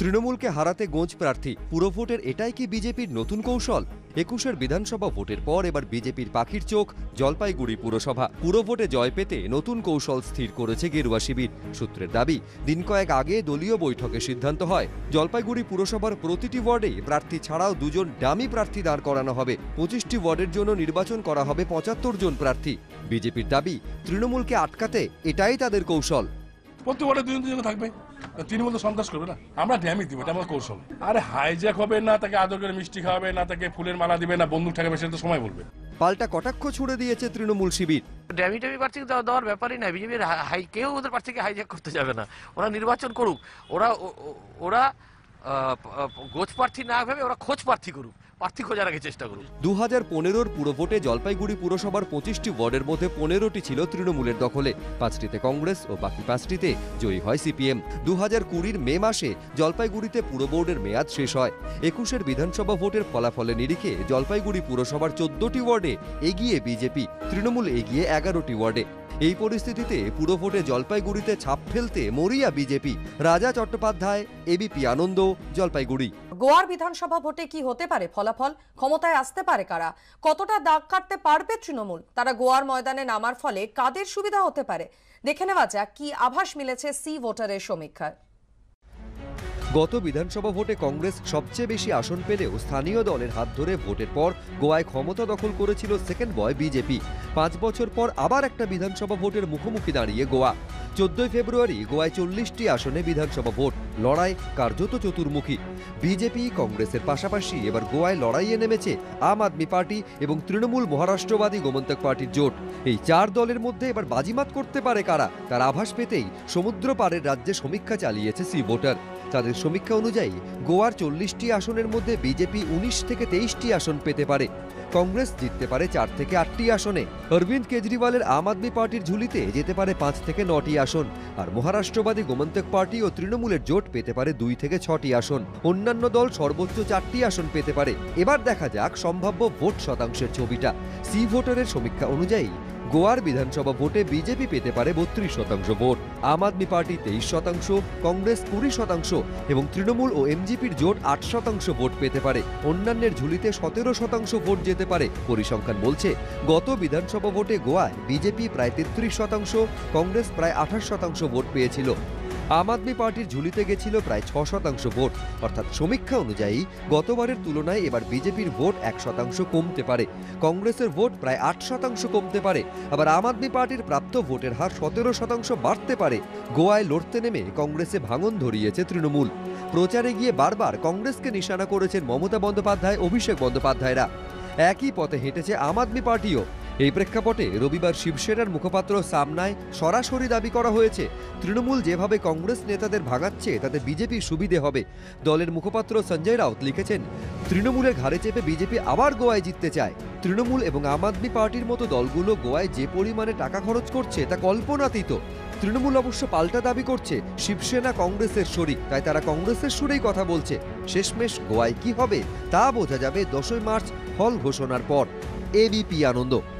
তৃণমূলকে হারাতে গোঁজ প্রার্থী পুরভোটের এটাই কি বিজেপির নতুন কৌশল? ২১ বিধানসভা ভোটের পর এবার বিজেপির পাখির চোখ জলপাইগুড়ি পুরসভা। পুরভোটে জয় পেতে নতুন কৌশল স্থির করেছে গেরুয়া শিবির। সূত্রের দাবি, দিন কয়েক আগে দলীয় বৈঠকে সিদ্ধান্ত হয় জলপাইগুড়ি পুরসভার প্রতিটি ওয়ার্ডে প্রার্থী ছাড়াও 2 জন ডামি প্রার্থী দাঁড় করানো হবে। 25টি ওয়ার্ডের জন্য নির্বাচন করা হবে 75 জন প্রার্থী। বিজেপির দাবি, তৃণমূলকে আটকাতে এটাই তাদের কৌশল। প্রতি ওয়ার্ডে 2 জন থাকবে, তৃণমূল তো সন্ত্রাস করবে না, আমরা ড্যামি দিব, এটা আমার কৌশল। আরে হাইজ্যাক হবে না, তাকে আদর করে মিষ্টি খাওয়াবে না, তাকে ফুলের মালা দিবে না, বন্দুক ঠাকাবে, সেটা তো সময় বলবে। পাল্টা কটাক্ষ ছুড়ে দিয়েছে তৃণমূল শিবির। ড্যামি প্রার্থী দেওয়ার ব্যাপারই নাই। বিজেপির কেউ ওদের প্রার্থীকে হাইজ্যাক করতে যাবে না। ওরা নির্বাচন করুক, ওরা গোছ প্রার্থী না ভেবে ওরা খোঁজ প্রার্থী করুক, প্রার্থী খোঁজার আগে চেষ্টা করুক। 2015 পুরভোটে জলপাইগুড়ি পুরসভার 25টি ওয়ার্ডের মধ্যে 15টি ছিল তৃণমূলের দখলে, 5টিতে কংগ্রেস ও বাকি 5টিতে জয়ী হয় সিপিএম। 2020 মে মাসে জলপাইগুড়িতে পুর বোর্ডের মেয়াদ শেষ হয়। 21 বিধানসভা ভোটের ফলাফলের নিরিখে জলপাইগুড়ি পুরসভার 14টি ওয়ার্ডে এগিয়ে বিজেপি, তৃণমূল এগিয়ে 11টি ওয়ার্ডে। এই পরিস্থিতিতে পুরভোটে জলপাইগুড়িতে ছাপ ফেলতে মরিয়া বিজেপি। রাজা চট্টোপাধ্যায়, এবিপি আনন্দ, জলপাইগুড়ি। গোয়ার বিধানসভা ভোটে কি হতে পারে ফলাফল? ক্ষমতায় আসতে পারে কারা? কতটা দাগ কাটতে পারবে তৃণমূল? তারা গোয়ার ময়দানে নামার ফলে কাদের সুবিধা হতে পারে? দেখে নেওয়া যাক কি আভাস মিলেছে সি ভোটারের সমীক্ষায়। গত বিধানসভা ভোটে কংগ্রেস সবচেয়ে বেশি আসন পেলেও স্থানীয় দলের হাত ধরে ভোটের পর গোয়ায় ক্ষমতা দখল করেছিল সেকেন্ড বয় বিজেপি। 5 বছর পর আবার একটা বিধানসভা ভোটের মুখোমুখি দাঁড়িয়ে গোয়া। 14 ফেব্রুয়ারি গোয়ায় 40টি আসনে বিধানসভা ভোট, লড়াই কার্যত চতুর্মুখী। বিজেপি কংগ্রেসের পাশাপাশি এবার গোয়ায় লড়াইয়ে নেমেছে আম আদমি পার্টি এবং তৃণমূল মহারাষ্ট্রবাদী গোমন্তক পার্টির জোট। এই 4 দলের মধ্যে এবার বাজিমাত করতে পারে কারা, তার আভাস পেতেই সমুদ্র পাড়ের রাজ্যে সমীক্ষা চালিয়েছে সি ভোটার। তাদের সমীক্ষা অনুযায়ী গোয়ার 40টি আসনের মধ্যে বিজেপি 19 থেকে 23টি আসন পেতে পারে। কংগ্রেস জিততে পারে 4 থেকে 8টি আসনে। অরবিন্দ কেজরিওয়ালের আম আদমি পার্টির ঝুলিতে যেতে পারে 5 থেকে 9টি আসন। আর মহারাষ্ট্রবাদী গোমন্তক পার্টি ও তৃণমূলের জোট পেতে পারে 2 থেকে 6টি আসন। অন্যান্য দল সর্বোচ্চ 4টি আসন পেতে পারে। এবার দেখা যাক সম্ভাব্য ভোট শতাংশের ছবিটা। সি ভোটারের সমীক্ষা অনুযায়ী গোয়ার বিধানসভা ভোটে বিজেপি পেতে পারে 32% ভোট, আম আদমি পার্টি 23%, কংগ্রেস 20% এবং তৃণমূল ও এমজিপির জোট 8% ভোট পেতে পারে। অন্যান্যের ঝুলিতে 17% ভোট যেতে পারে। পরিসংখ্যান বলছে, গত বিধানসভা ভোটে গোয়ায় বিজেপি প্রায় 33%, কংগ্রেস প্রায় 28% ভোট পেয়েছিল। আম আদমি পার্টির ঝুলিতে গেছিল প্রায় 6% ভোট। অর্থাৎ সমীক্ষা অনুযায়ী গতবারের তুলনায় এবার বিজেপির ভোট 1% কমতে পারে, কংগ্রেসের ভোট প্রায় 8% কমতে পারে, আবার আম আদমি পার্টির প্রাপ্ত ভোটের হার 17% বাড়তে পারে। গোয়ায় লড়তে নেমে কংগ্রেসে ভাঙন ধরিয়েছে তৃণমূল। প্রচারে গিয়ে বারবার কংগ্রেসকে নিশানা করেছেন মমতা বন্দ্যোপাধ্যায়, অভিষেক বন্দ্যোপাধ্যায়রা। একই পথে হেঁটেছে আম আদমি পার্টিও। এই প্রেক্ষাপটে রবিবার শিবসেনার মুখপাত্র সামনায় সরাসরি দাবি করা হয়েছে, তৃণমূল যেভাবে কংগ্রেস নেতাদের ভাগাচ্ছে তাতে বিজেপির সুবিধে হবে। দলের মুখপাত্র সঞ্জয় রাউত লিখেছেন, তৃণমূলের ঘাড়ে চেপে বিজেপি আবার গোয়ায় জিততে চায়। তৃণমূল এবং আম আদমি পার্টির মতো দলগুলো গোয়ায় যে পরিমাণে টাকা খরচ করছে তা কল্পনাতীত। তৃণমূল অবশ্য পাল্টা দাবি করছে শিবসেনা কংগ্রেসের শরিক, তাই তারা কংগ্রেসের সুরেই কথা বলছে। শেষমেশ গোয়ায় কি হবে তা বোঝা যাবে 10ই মার্চ ফল ঘোষণার পর। এবিপি আনন্দ।